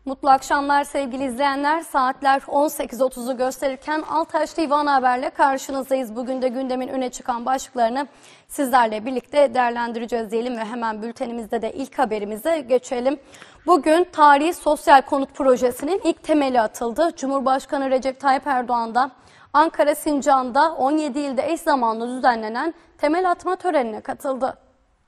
Mutlu akşamlar sevgili izleyenler. Saatler 18.30'u gösterirken Altaş TV Ana Haber'le karşınızdayız. Bugün de gündemin öne çıkan başlıklarını sizlerle birlikte değerlendireceğiz diyelim ve hemen bültenimizde de ilk haberimize geçelim. Bugün Tarihi Sosyal Konut Projesi'nin ilk temeli atıldı. Cumhurbaşkanı Recep Tayyip Erdoğan da Ankara Sincan'da 17 ilde eş zamanlı düzenlenen temel atma törenine katıldı.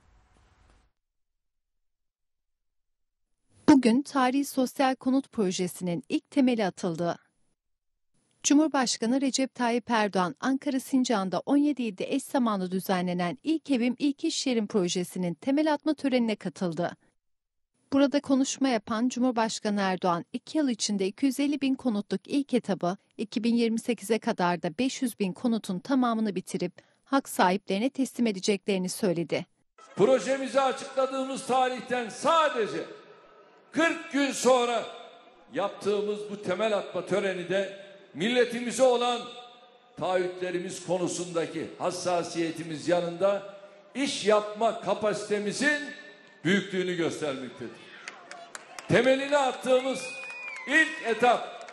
Bugün Tarihi Sosyal Konut Projesi'nin ilk temeli atıldı. Cumhurbaşkanı Recep Tayyip Erdoğan, Ankara Sincan'da 17 ilde eş zamanlı düzenlenen İlk Evim İlk İş Yerim projesinin temel atma törenine katıldı. Burada konuşma yapan Cumhurbaşkanı Erdoğan, 2 yıl içinde 250 bin konutluk ilk etabı, 2028'e kadar da 500 bin konutun tamamını bitirip hak sahiplerine teslim edeceklerini söyledi. Projemizi açıkladığımız tarihten sadece 40 gün sonra yaptığımız bu temel atma töreni de milletimize olan taahhütlerimiz konusundaki hassasiyetimiz yanında iş yapma kapasitemizin büyüklüğünü göstermektedir. Temelini attığımız ilk etap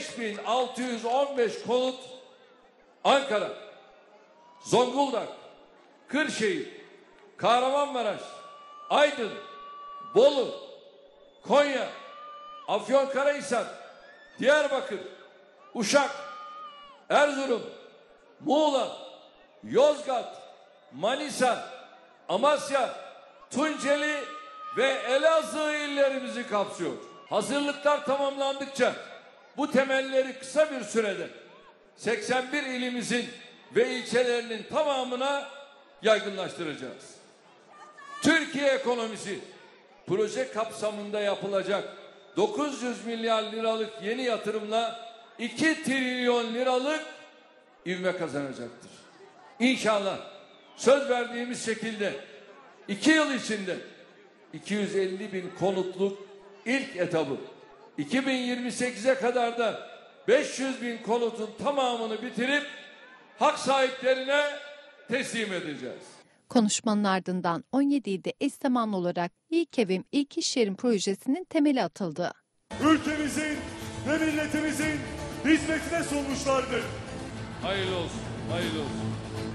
5615 konut Ankara, Zonguldak, Kırşehir, Kahramanmaraş, Aydın, Bolu, Konya, Afyonkarahisar, Diyarbakır, Uşak, Erzurum, Muğla, Yozgat, Manisa, Amasya, Tunceli ve Elazığ illerimizi kapsıyor. Hazırlıklar tamamlandıkça bu temelleri kısa bir sürede 81 ilimizin ve ilçelerinin tamamına yaygınlaştıracağız. Türkiye ekonomisi proje kapsamında yapılacak 900 milyar liralık yeni yatırımla 2 trilyon liralık ivme kazanacaktır. İnşallah söz verdiğimiz şekilde 2 yıl içinde 250 bin konutluk ilk etabı, 2028'e kadar da 500 bin konutun tamamını bitirip hak sahiplerine teslim edeceğiz. Konuşmanın ardından 17 ilde eş zamanlı olarak İlk Evim İlk İş Yerim projesinin temeli atıldı. Ülkemizin ve milletimizin hizmetine sunmuşlardır. Hayırlı olsun, hayırlı olsun.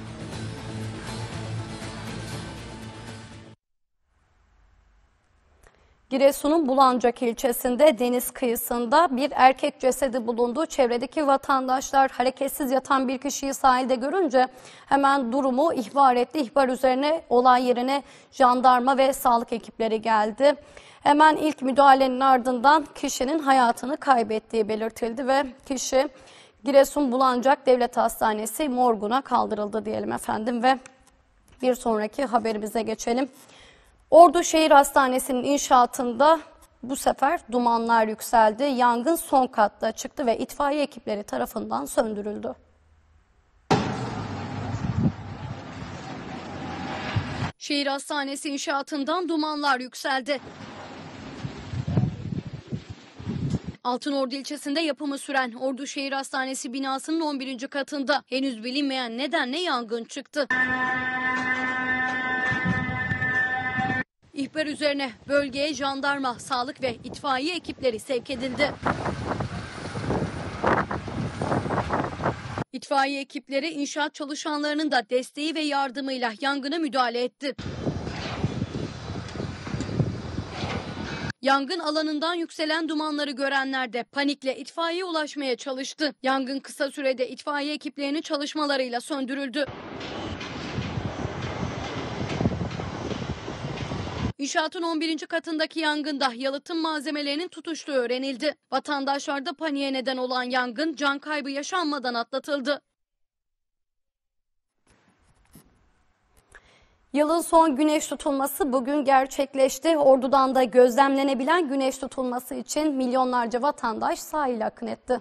Giresun'un Bulancak ilçesinde deniz kıyısında bir erkek cesedi bulundu. Çevredeki vatandaşlar hareketsiz yatan bir kişiyi sahilde görünce hemen durumu ihbar etti. İhbar üzerine olay yerine jandarma ve sağlık ekipleri geldi. Hemen ilk müdahalenin ardından kişinin hayatını kaybettiği belirtildi ve kişi Giresun Bulancak Devlet Hastanesi morguna kaldırıldı diyelim efendim ve bir sonraki haberimize geçelim. Ordu Şehir Hastanesi'nin inşaatında bu sefer dumanlar yükseldi. Yangın son katta çıktı ve itfaiye ekipleri tarafından söndürüldü. Şehir Hastanesi inşaatından dumanlar yükseldi. Altınordu ilçesinde yapımı süren Ordu Şehir Hastanesi binasının 11. katında henüz bilinmeyen nedenle yangın çıktı. İhbar üzerine bölgeye jandarma, sağlık ve itfaiye ekipleri sevk edildi. İtfaiye ekipleri inşaat çalışanlarının da desteği ve yardımıyla yangına müdahale etti. Yangın alanından yükselen dumanları görenler de panikle itfaiyeye ulaşmaya çalıştı. Yangın kısa sürede itfaiye ekiplerinin çalışmalarıyla söndürüldü. İnşaatın 11. katındaki yangında yalıtım malzemelerinin tutuştuğu öğrenildi. Vatandaşlarda paniğe neden olan yangın can kaybı yaşanmadan atlatıldı. Yılın son güneş tutulması bugün gerçekleşti. Ordu'dan da gözlemlenebilen güneş tutulması için milyonlarca vatandaş sahile akın etti.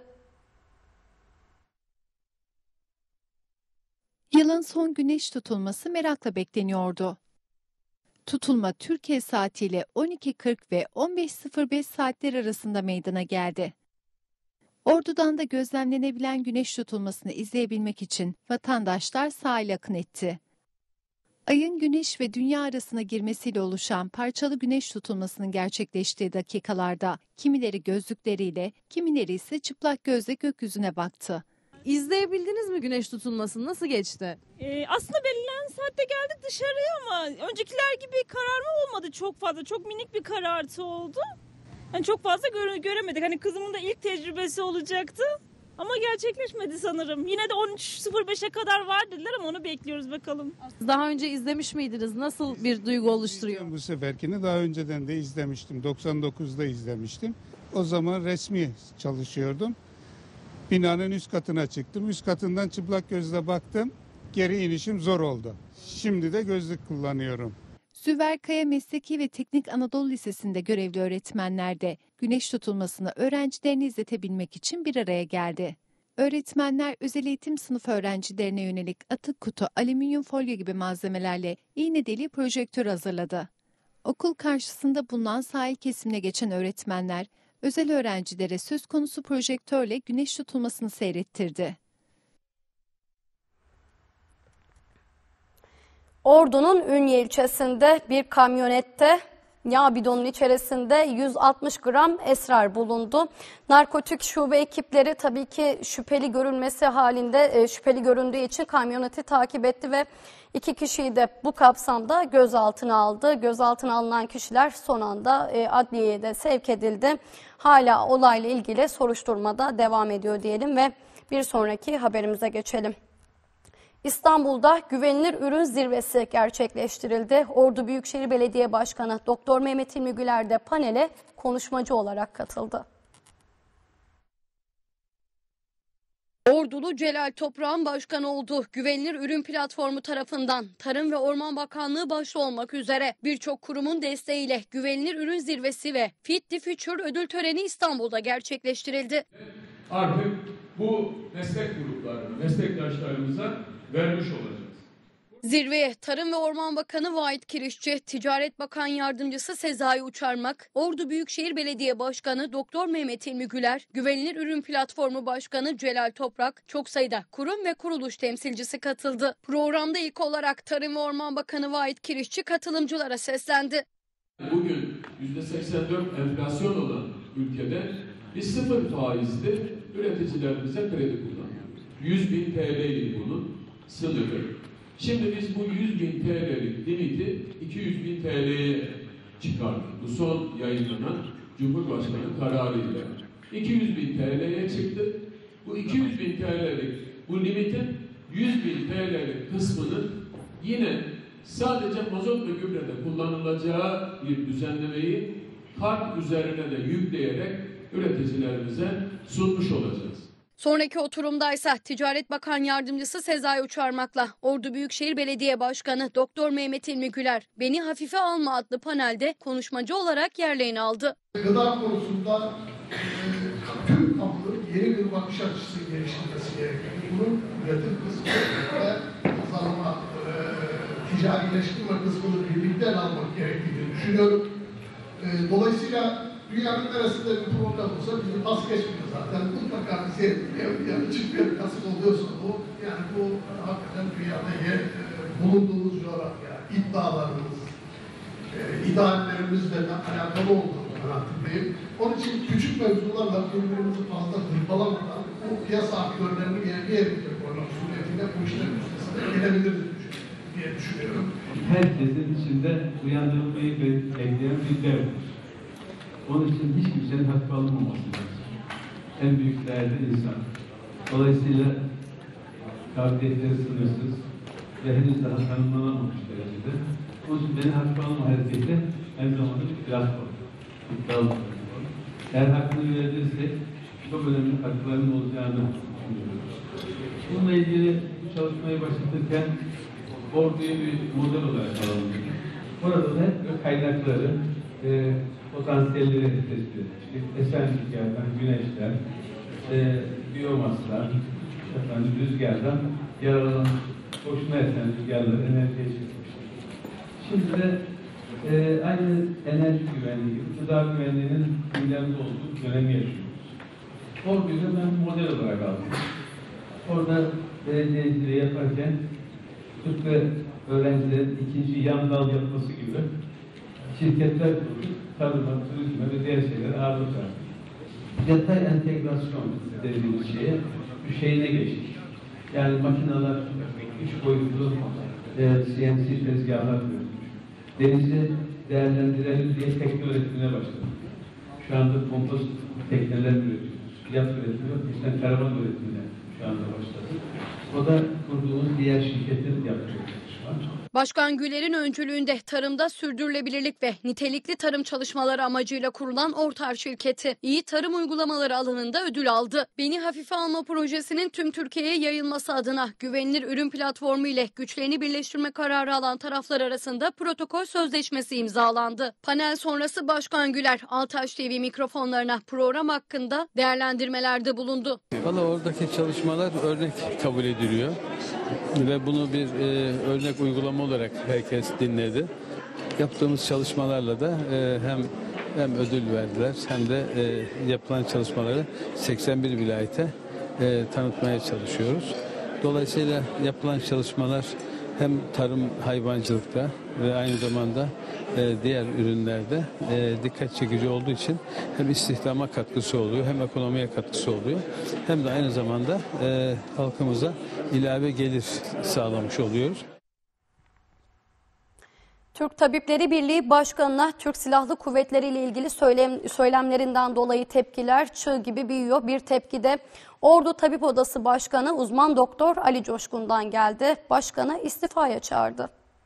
Yılın son güneş tutulması merakla bekleniyordu. Tutulma Türkiye saatiyle 12.40 ve 15.05 saatler arasında meydana geldi. Ordu'dan da gözlemlenebilen güneş tutulmasını izleyebilmek için vatandaşlar sahile akın etti. Ayın güneş ve dünya arasına girmesiyle oluşan parçalı güneş tutulmasının gerçekleştiği dakikalarda kimileri gözlükleriyle, kimileri ise çıplak gözle gökyüzüne baktı. İzleyebildiniz mi güneş tutulmasını? Nasıl geçti? Aslında belirlenen saatte geldik dışarıya ama öncekiler gibi kararma olmadı çok fazla. Çok minik bir karartı oldu. Yani çok fazla göremedik. Hani kızımın da ilk tecrübesi olacaktı. Ama gerçekleşmedi sanırım. Yine de 13.05'e kadar var dediler ama onu bekliyoruz bakalım. Daha önce izlemiş miydiniz? Nasıl bir duygu oluşturuyor? Bu seferkini daha önceden de izlemiştim. 99'da izlemiştim. O zaman resmi çalışıyordum. Binanın üst katına çıktım. Üst katından çıplak gözle baktım. Geri inişim zor oldu. Şimdi de gözlük kullanıyorum. Süverkaya Mesleki ve Teknik Anadolu Lisesi'nde görevli öğretmenler de güneş tutulmasını öğrencilerini izletebilmek için bir araya geldi. Öğretmenler özel eğitim sınıfı öğrencilerine yönelik atık kutu, alüminyum folyo gibi malzemelerle iğne deliği projektör hazırladı. Okul karşısında bulunan sahil kesimine geçen öğretmenler, özel öğrencilere söz konusu projektörle güneş tutulmasını seyrettirdi. Ordu'nun Ünye ilçesinde bir kamyonette yağ bidonun içerisinde 160 gram esrar bulundu. Narkotik şube ekipleri tabii ki şüpheli görülmesi halinde şüpheli göründüğü için kamyoneti takip etti ve 2 kişiyi de bu kapsamda gözaltına aldı. Gözaltına alınan kişiler son anda adliyeye de sevk edildi. Hala olayla ilgili soruşturmada devam ediyor diyelim ve bir sonraki haberimize geçelim. İstanbul'da güvenilir ürün zirvesi gerçekleştirildi. Ordu Büyükşehir Belediye Başkanı Doktor Mehmet İlmi Güler de panele konuşmacı olarak katıldı. Ordulu Celal Toprak'ın başkanı olduğu Güvenilir Ürün Platformu tarafından Tarım ve Orman Bakanlığı başta olmak üzere birçok kurumun desteğiyle Güvenilir Ürün Zirvesi ve Feed the Future ödül töreni İstanbul'da gerçekleştirildi. Artık bu meslek gruplarına, meslektaşlarımıza vermiş olacağız. Zirveye Tarım ve Orman Bakanı Vahit Kirişçi, Ticaret Bakan Yardımcısı Sezai Uçarmak, Ordu Büyükşehir Belediye Başkanı Doktor Mehmet İlmi Güler, Güvenilir Ürün Platformu Başkanı Celal Toprak, çok sayıda kurum ve kuruluş temsilcisi katıldı. Programda ilk olarak Tarım ve Orman Bakanı Vahit Kirişçi katılımcılara seslendi. Bugün %84 enflasyon olan ülkede biz 0 faizli üreticilerimize kredi kullanıyoruz. 100.000 TL'ydi bunun sınırı. Şimdi biz bu 100.000 TL'lik limiti 200.000 TL'ye çıkardık. Bu son yayınlanan Cumhurbaşkanı kararıyla. 200.000 TL'ye çıktı. Bu 200.000 TL'lik bu limitin 100.000 TL'lik kısmının yine sadece mazot ve gübrede kullanılacağı bir düzenlemeyi kart üzerine de yükleyerek üreticilerimize sunmuş olacağız. Sonraki oturumdaysa Ticaret Bakan Yardımcısı Sezai Uçarmak'la Ordu Büyükşehir Belediye Başkanı Doktor Mehmet İlmi Güler Beni Hafife Alma adlı panelde konuşmacı olarak yerlerini aldı. Gıda konusunda tüm kampı yeni bir bakış açısı geliştirmesi gerekiyor. Bunun üretim kısmı ve pazarlama, ticarileştirme kısmını birlikte almak gerektiğini düşünüyorum. Dolayısıyla dünyanın neresinde bir problem olsa bizi pas geçmiyor zaten. Mutlaka bize açık bir kasıt oluyorsa bu, yani bu hakikaten dünyada bulunduğumuz coğrafya, iddialarımız, ideallerimizle alakalı olduğunu kanaatindeyim. Onun için küçük mevzularla birbirimizi fazla hırpalamadan bu piyasa aktörlerini bir yere koymak suretiyle bu işlerin üstesine gelebiliriz diye düşünüyorum. Herkesin içinde uyandırılmayı bekleyen bir dev. Onun için hiç kimsenin hakkı alınmaması lazım. En büyük değerli insan. Dolayısıyla kabiliyetleri sınırsız ve henüz daha tanımlanamamış derecede. Onun için benim hakkı alma hareketi aynı zamanda bir platform. İddialı. Eğer hakkını verirsek çok önemli hakların olacağını düşünüyoruz. Bununla ilgili çalışmayı başlatırken Ordu'yu bir model olarak alalım. Orada da hep kaynakları, potansiyelleri tespit etmiştik. Esen rüzgardan, güneşten, biyomaslar, rüzgardan yararlanan boşuna esen rüzgarları enerjiye çıkmıştık. Şimdi de aynı enerji güvenliği, gıda güvenliğinin gündemde olduğu dönemi yaşıyoruz. Ordu'yu da ben model olarak aldım. Orada belediyeciliği yaparken tıpkı öğrencilerin ikinci yan dal yapması gibi şirketler kurup tarıma, turizme ve diğer şeylere ağırlık verdik. Detay entegrasyon dediğimiz şeyine geçtik. Yani makineler 3 boyutlu CNC tezgahlar üretiyoruz. Denizi değerlendirelim diye tekne üretimine başladık. Şu anda kompost tekneler üretiyoruz. Yat üretimi, bizden karavan üretimine şu anda başladık. O da kurduğumuz diğer şirketlerin yaptığı çalışma. Başkan Güler'in öncülüğünde tarımda sürdürülebilirlik ve nitelikli tarım çalışmaları amacıyla kurulan Ortar şirketi iyi tarım uygulamaları alanında ödül aldı. Beni Hafife Alma projesinin tüm Türkiye'ye yayılması adına güvenilir ürün platformu ile güçlerini birleştirme kararı alan taraflar arasında protokol sözleşmesi imzalandı. Panel sonrası Başkan Güler, Altaş TV mikrofonlarına program hakkında değerlendirmelerde bulundu. Valla oradaki çalışmalar örnek kabul ediliyor ve bunu bir örnek uygulama olarak herkes dinledi. Yaptığımız çalışmalarla da hem ödül verdiler hem de yapılan çalışmaları 81 vilayete tanıtmaya çalışıyoruz. Dolayısıyla yapılan çalışmalar hem tarım hayvancılıkta ve aynı zamanda diğer ürünlerde dikkat çekici olduğu için hem istihdama katkısı oluyor hem ekonomiye katkısı oluyor hem de aynı zamanda halkımıza ilave gelir sağlamış oluyoruz. Türk Tabipleri Birliği Başkanı'na Türk Silahlı Kuvvetleri ile ilgili söylemlerinden dolayı tepkiler çığ gibi büyüyor. Bir tepki de Ordu Tabip Odası Başkanı uzman doktor Ali Coşkun'dan geldi. Başkanı istifaya çağırdı.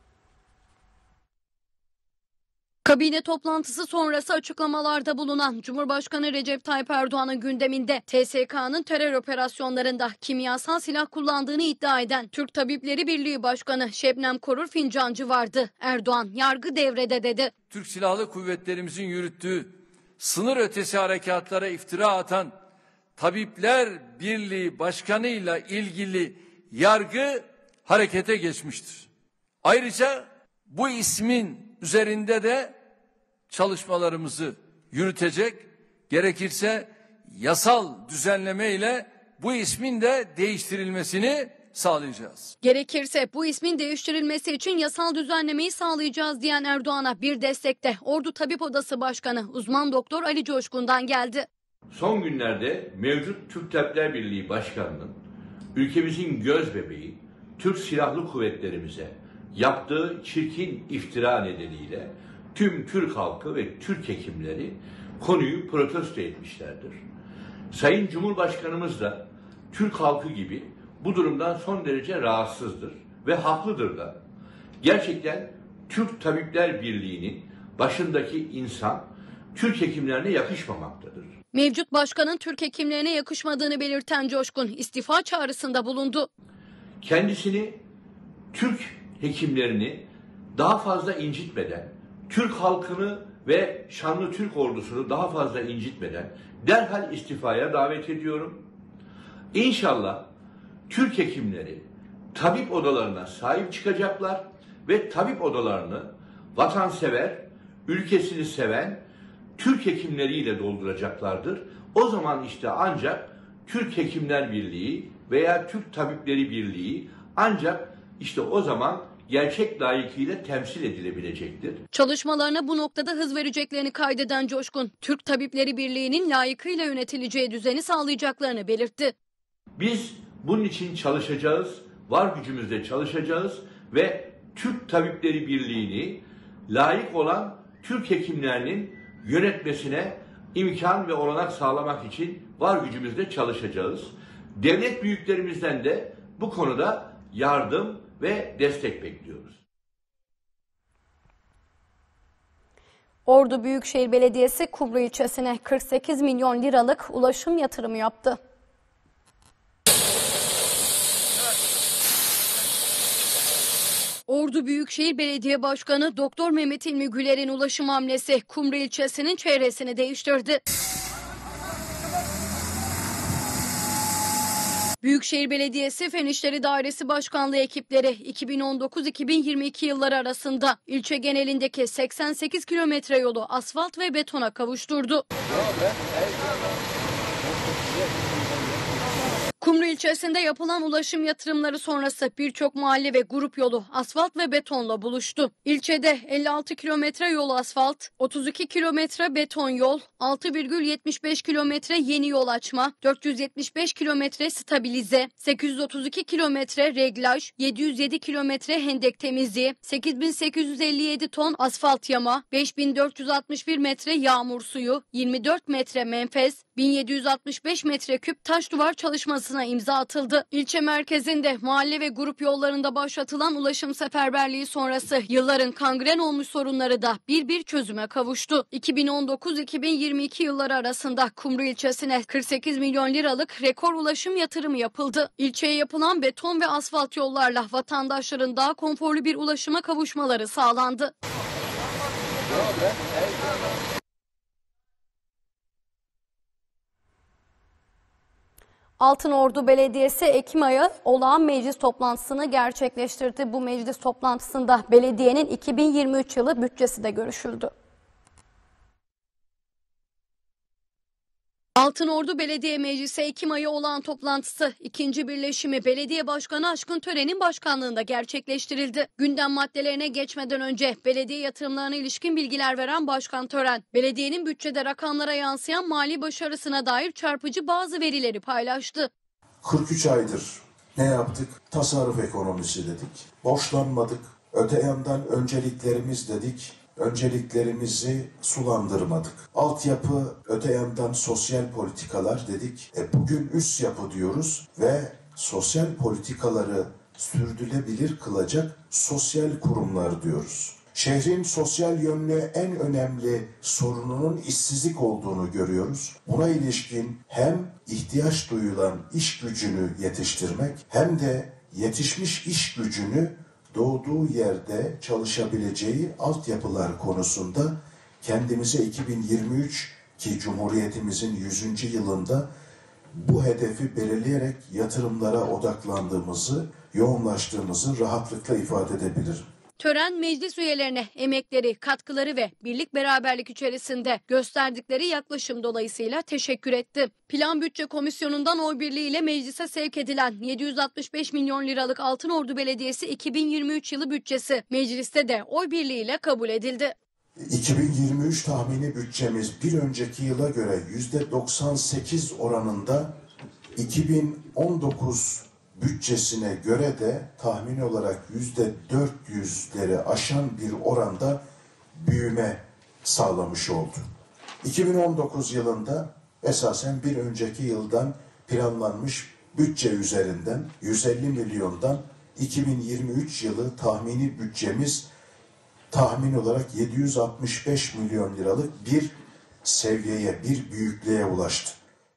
Kabine toplantısı sonrası açıklamalarda bulunan Cumhurbaşkanı Recep Tayyip Erdoğan'ın gündeminde TSK'nın terör operasyonlarında kimyasal silah kullandığını iddia eden Türk Tabipleri Birliği Başkanı Şebnem Korur Fincancı vardı. Erdoğan yargı devrede dedi. Türk Silahlı Kuvvetlerimizin yürüttüğü sınır ötesi harekatlara iftira atan Tabipler Birliği Başkanı'yla ilgili yargı harekete geçmiştir. Ayrıca bu ismin üzerinde de çalışmalarımızı yürütecek, gerekirse yasal düzenleme ile bu ismin de değiştirilmesini sağlayacağız. Gerekirse bu ismin değiştirilmesi için yasal düzenlemeyi sağlayacağız diyen Erdoğan'a bir destek de Ordu Tabip Odası Başkanı uzman doktor Ali Coşkun'dan geldi. Son günlerde mevcut Türk Tabipler Birliği Başkanı'nın ülkemizin gözbebeği Türk Silahlı Kuvvetlerimize yaptığı çirkin iftira nedeniyle tüm Türk halkı ve Türk hekimleri konuyu protesto etmişlerdir. Sayın Cumhurbaşkanımız da Türk halkı gibi bu durumdan son derece rahatsızdır ve haklıdır da. Gerçekten Türk Tabipler Birliği'nin başındaki insan Türk hekimlerine yakışmamaktadır. Mevcut başkanın Türk hekimlerine yakışmadığını belirten Coşkun istifa çağrısında bulundu. Kendisini, Türk hekimlerini daha fazla incitmeden, Türk halkını ve şanlı Türk ordusunu daha fazla incitmeden derhal istifaya davet ediyorum. İnşallah Türk hekimleri tabip odalarına sahip çıkacaklar ve tabip odalarını vatansever, ülkesini seven Türk hekimleriyle dolduracaklardır. O zaman işte ancak Türk Hekimler Birliği veya Türk Tabipleri Birliği ancak işte o zaman gerçek layıkıyla temsil edilebilecektir. Çalışmalarına bu noktada hız vereceklerini kaydeden Coşkun, Türk Tabipleri Birliği'nin layıkıyla yönetileceği düzeni sağlayacaklarını belirtti. Biz bunun için çalışacağız, var gücümüzle çalışacağız ve Türk Tabipleri Birliği'ni layık olan Türk hekimlerinin yönetmesine imkan ve olanak sağlamak için var gücümüzle çalışacağız. Devlet büyüklerimizden de bu konuda yardım ve destek bekliyoruz. Ordu Büyükşehir Belediyesi Kumru ilçesine 48 milyon liralık ulaşım yatırımı yaptı. Ordu Büyükşehir Belediye Başkanı Doktor Mehmet İlmi Güler'in ulaşım hamlesi Kumru ilçesinin çevresini değiştirdi. Büyükşehir Belediyesi Fen İşleri Dairesi Başkanlığı ekipleri 2019-2022 yılları arasında ilçe genelindeki 88 kilometre yolu asfalt ve betona kavuşturdu. Kumru ilçesinde yapılan ulaşım yatırımları sonrası birçok mahalle ve grup yolu asfalt ve betonla buluştu. İlçede 56 kilometre yol asfalt, 32 kilometre beton yol, 6,75 kilometre yeni yol açma, 475 kilometre stabilize, 832 kilometre reglaj, 707 kilometre hendek temizliği, 8857 ton asfalt yama, 5461 metre yağmur suyu, 24 metre menfez, 1765 metreküp taş duvar çalışmasına imza atıldı. İlçe merkezinde mahalle ve grup yollarında başlatılan ulaşım seferberliği sonrası yılların kangren olmuş sorunları da bir çözüme kavuştu. 2019-2022 yılları arasında Kumru ilçesine 48 milyon liralık rekor ulaşım yatırımı yapıldı. İlçeye yapılan beton ve asfalt yollarla vatandaşların daha konforlu bir ulaşıma kavuşmaları sağlandı. Altınordu Belediyesi Ekim ayı olağan meclis toplantısını gerçekleştirdi. Bu meclis toplantısında belediyenin 2023 yılı bütçesi de görüşüldü. Altınordu Belediye Meclisi Ekim ayı olağan toplantısı 2. birleşimi Belediye Başkanı Aşkın Tören'in başkanlığında gerçekleştirildi. Gündem maddelerine geçmeden önce belediye yatırımlarına ilişkin bilgiler veren Başkan Tören, belediyenin bütçede rakamlara yansıyan mali başarısına dair çarpıcı bazı verileri paylaştı. 43 aydır ne yaptık? Tasarruf ekonomisi dedik, borçlanmadık, öte yandan önceliklerimiz dedik. Önceliklerimizi sulandırmadık. Altyapı, öte yandan sosyal politikalar dedik. Bugün üst yapı diyoruz ve sosyal politikaları sürdürülebilir kılacak sosyal kurumlar diyoruz. Şehrin sosyal yönlü en önemli sorununun işsizlik olduğunu görüyoruz. Buna ilişkin hem ihtiyaç duyulan iş gücünü yetiştirmek hem de yetişmiş iş gücünü doğduğu yerde çalışabileceği altyapılar konusunda kendimize 2023 ki Cumhuriyetimizin 100. yılında bu hedefi belirleyerek yatırımlara odaklandığımızı, yoğunlaştığımızı rahatlıkla ifade edebilirim. Tören meclis üyelerine emekleri, katkıları ve birlik beraberlik içerisinde gösterdikleri yaklaşım dolayısıyla teşekkür etti. Plan Bütçe Komisyonu'ndan oy birliğiyle meclise sevk edilen 765 milyon liralık Altınordu Belediyesi 2023 yılı bütçesi mecliste de oy birliğiyle kabul edildi. 2023 tahmini bütçemiz bir önceki yıla göre %98 oranında 2019 bütçesine göre de tahmin olarak %400'leri aşan bir oranda büyüme sağlamış oldu. 2019 yılında esasen bir önceki yıldan planlanmış bütçe üzerinden 150 milyondan 2023 yılı tahmini bütçemiz tahmin olarak 765 milyon liralık bir seviyeye, bir büyüklüğe ulaştı.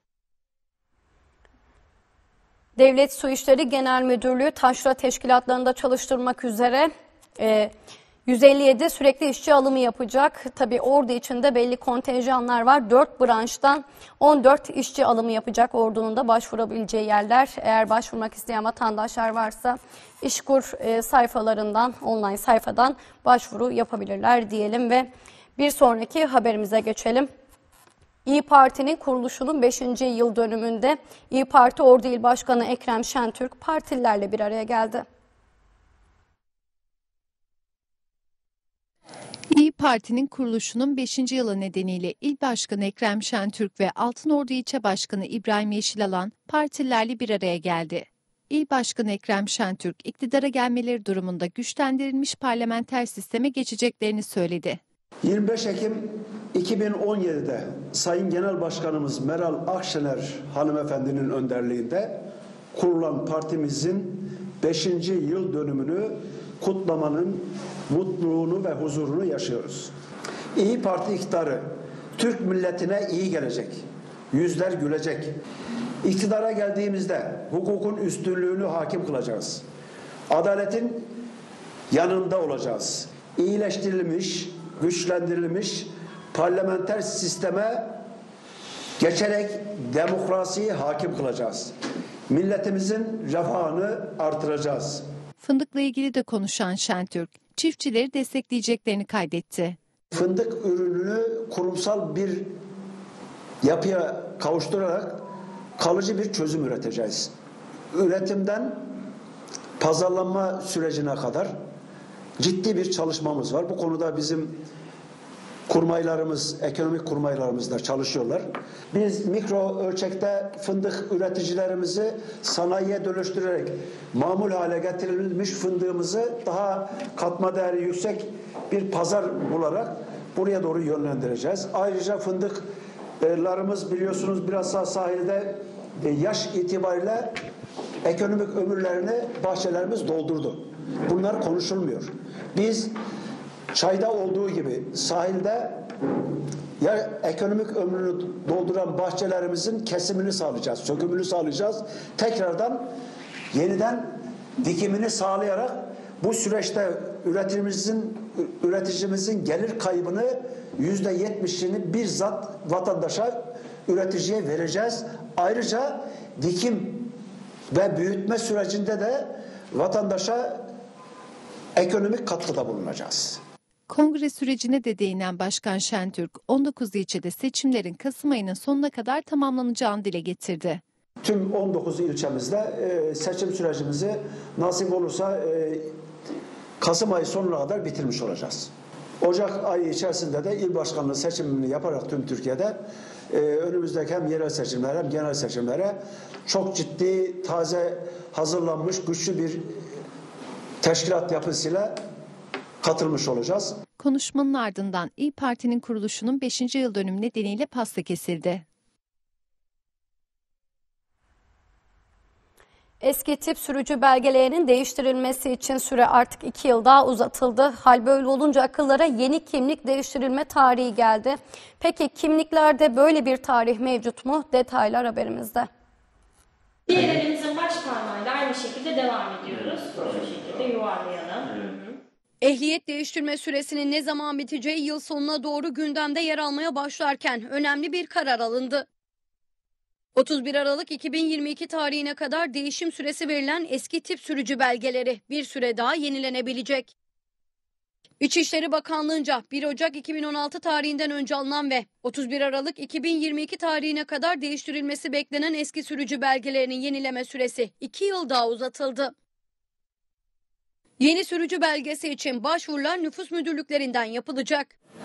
Devlet Su İşleri Genel Müdürlüğü taşra teşkilatlarında çalıştırmak üzere 157 sürekli işçi alımı yapacak. Tabii ordu içinde belli kontenjanlar var. 4 branştan 14 işçi alımı yapacak ordunun da başvurabileceği yerler. Eğer başvurmak isteyen vatandaşlar varsa İşkur sayfalarından, online sayfadan başvuru yapabilirler diyelim ve bir sonraki haberimize geçelim. İYİ Parti'nin kuruluşunun 5. yıl dönümünde İYİ Parti Ordu İl Başkanı Ekrem Şentürk partililerle bir araya geldi. İYİ Parti'nin kuruluşunun 5. yılı nedeniyle İl Başkanı Ekrem Şentürk ve Altınordu İlçe Başkanı İbrahim Yeşilalan partililerle bir araya geldi. İl Başkanı Ekrem Şentürk, iktidara gelmeleri durumunda güçlendirilmiş parlamenter sisteme geçeceklerini söyledi. 25 Ekim 2017'de Sayın Genel Başkanımız Meral Akşener hanımefendinin önderliğinde kurulan partimizin 5. yıl dönümünü kutlamanın mutluluğunu ve huzurunu yaşıyoruz. İYİ Parti iktidarı Türk milletine iyi gelecek, yüzler gülecek. İktidara geldiğimizde hukukun üstünlüğünü hakim kılacağız. Adaletin yanında olacağız. İyileştirilmiş, güçlendirilmiş parlamenter sisteme geçerek demokrasiyi hakim kılacağız. Milletimizin refahını artıracağız. Fındıkla ilgili de konuşan Şentürk, çiftçileri destekleyeceklerini kaydetti. Fındık ürününü kurumsal bir yapıya kavuşturarak kalıcı bir çözüm üreteceğiz. üretimden pazarlanma sürecine kadar ciddi bir çalışmamız var. Bu konuda bizim kurmaylarımız, ekonomik kurmaylarımız da çalışıyorlar. Biz mikro ölçekte fındık üreticilerimizi sanayiye dönüştürerek mamul hale getirilmiş fındığımızı daha katma değeri yüksek bir pazar bularak buraya doğru yönlendireceğiz. Ayrıca fındıklarımız biliyorsunuz biraz daha sahilde yaş itibariyle ekonomik ömürlerini bahçelerimiz doldurdu. Bunlar konuşulmuyor. Biz çayda olduğu gibi sahilde ya ekonomik ömrünü dolduran bahçelerimizin kesimini sağlayacağız, sökümünü sağlayacağız. Tekrardan yeniden dikimini sağlayarak bu süreçte üreticimizin gelir kaybını %70'ini bizzat vatandaşa, üreticiye vereceğiz. Ayrıca dikim ve büyütme sürecinde de vatandaşa ekonomik katkıda bulunacağız. Kongre sürecine de değinen Başkan Şentürk, 19 ilçede seçimlerin Kasım ayının sonuna kadar tamamlanacağını dile getirdi. Tüm 19 ilçemizde seçim sürecimizi nasip olursa Kasım ayı sonuna kadar bitirmiş olacağız. Ocak ayı içerisinde de il başkanlığı seçimini yaparak tüm Türkiye'de önümüzdeki hem yerel seçimlere hem genel seçimlere çok ciddi, taze hazırlanmış, güçlü bir teşkilat yapısıyla katılmış olacağız. Konuşmanın ardından İYİ Parti'nin kuruluşunun 5. yıl dönümü nedeniyle pasta kesildi. Eski tip sürücü belgelerinin değiştirilmesi için süre artık 2 yıl daha uzatıldı. Hal böyle olunca akıllara yeni kimlik değiştirilme tarihi geldi. Peki kimliklerde böyle bir tarih mevcut mu? Detaylar haberimizde. Diğer elimizin baş parmağıyla aynı şekilde devam ediyoruz. Şu şekilde yuvarlayalım. Ehliyet değiştirme süresinin ne zaman biteceği yıl sonuna doğru gündemde yer almaya başlarken önemli bir karar alındı. 31 Aralık 2022 tarihine kadar değişim süresi verilen eski tip sürücü belgeleri bir süre daha yenilenebilecek. İçişleri Bakanlığı'nca 1 Ocak 2016 tarihinden önce alınan ve 31 Aralık 2022 tarihine kadar değiştirilmesi beklenen eski sürücü belgelerinin yenileme süresi 2 yıl daha uzatıldı. Yeni sürücü belgesi için başvurular nüfus müdürlüklerinden yapılacak.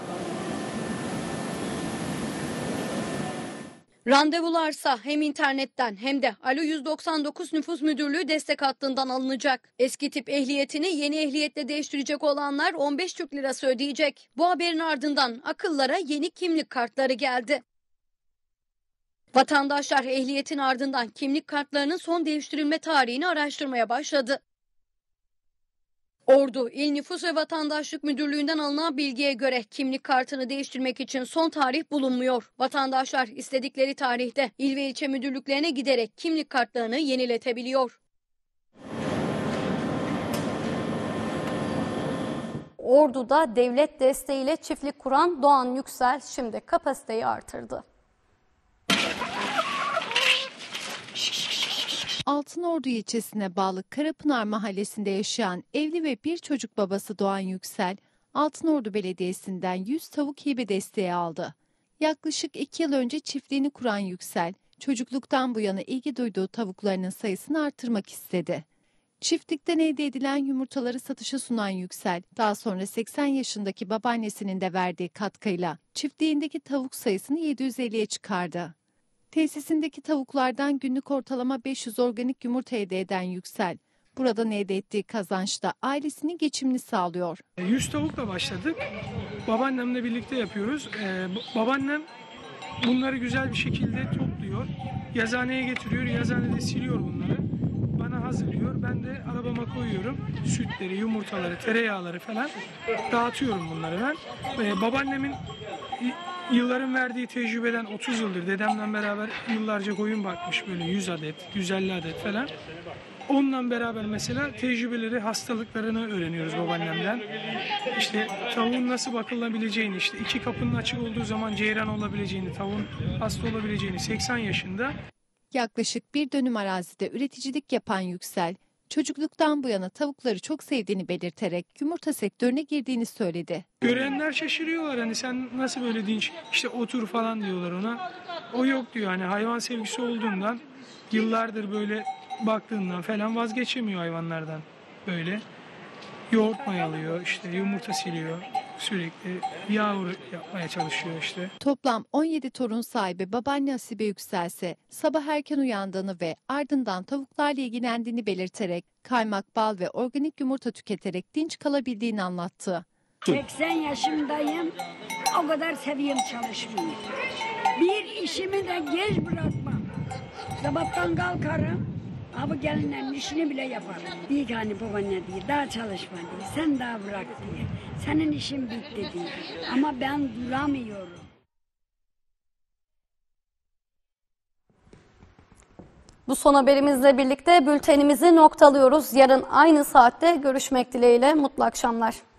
Randevularsa hem internetten hem de Alo 199 Nüfus Müdürlüğü destek hattından alınacak. Eski tip ehliyetini yeni ehliyetle değiştirecek olanlar 15 Türk Lirası ödeyecek. Bu haberin ardından akıllara yeni kimlik kartları geldi. Vatandaşlar ehliyetin ardından kimlik kartlarının son değiştirilme tarihini araştırmaya başladı. Ordu İl Nüfus ve Vatandaşlık Müdürlüğü'nden alınan bilgiye göre kimlik kartını değiştirmek için son tarih bulunmuyor. Vatandaşlar istedikleri tarihte il ve ilçe müdürlüklerine giderek kimlik kartlarını yeniletebiliyor. Ordu'da devlet desteğiyle çiftlik kuran Doğan Yüksel şimdi kapasiteyi artırdı. Altınordu ilçesine bağlı Karapınar mahallesinde yaşayan evli ve bir çocuk babası Doğan Yüksel, Altınordu Belediyesi'nden 100 tavuk hibe desteği aldı. Yaklaşık 2 yıl önce çiftliğini kuran Yüksel, çocukluktan bu yana ilgi duyduğu tavuklarının sayısını artırmak istedi. Çiftlikten elde edilen yumurtaları satışa sunan Yüksel, daha sonra 80 yaşındaki babaannesinin de verdiği katkıyla çiftliğindeki tavuk sayısını 750'ye çıkardı. Tesisindeki tavuklardan günlük ortalama 500 organik yumurta elde eden Yüksel, buradan elde ettiği kazançla ailesinin geçimini sağlıyor. 100 tavukla başladık. Babaannemle birlikte yapıyoruz. Babaannem bunları güzel bir şekilde topluyor. Yazıhaneye getiriyor. Yazıhanede siliyor bunları. Bana hazırlıyor. Ben de arabama koyuyorum. Sütleri, yumurtaları, tereyağları falan dağıtıyorum bunları ben. Babaannemin yılların verdiği tecrübeden 30 yıldır dedemle beraber yıllarca koyun bakmış, böyle 100 adet, 150 adet falan. Onunla beraber mesela tecrübeleri, hastalıklarını öğreniyoruz babaannemden. İşte tavuğun nasıl bakılabileceğini, işte 2 kapının açık olduğu zaman ceyran olabileceğini, tavuğun hasta olabileceğini 80 yaşında. Yaklaşık 1 dönüm arazide üreticilik yapan Yüksel, çocukluktan bu yana tavukları çok sevdiğini belirterek yumurta sektörüne girdiğini söyledi. Görenler şaşırıyorlar, hani sen nasıl böyle dinç, işte otur falan diyorlar ona. O yok diyor, hani hayvan sevgisi olduğundan yıllardır böyle baktığından falan vazgeçemiyor hayvanlardan. Böyle yoğurt mayalıyor, işte yumurta siliyor, sürekli yavru yapmaya çalışıyor işte. Toplam 17 torun sahibi babaanne Asibe Yükselse sabah erken uyandığını ve ardından tavuklarla ilgilendiğini belirterek kaymak, bal ve organik yumurta tüketerek dinç kalabildiğini anlattı. 80 yaşındayım, o kadar seviyorum çalışmayı. Bir işimi de geç bırakmam. Sabahtan kalkarım, abi gelinlerin işini bile yaparım. Diyor ki hani babaanne diyor, daha çalışma diyor, sen daha bırak diyor. Senin işin bitti diyor. Ama ben duramıyorum. Bu son haberimizle birlikte bültenimizi noktalıyoruz. Yarın aynı saatte görüşmek dileğiyle. Mutlu akşamlar.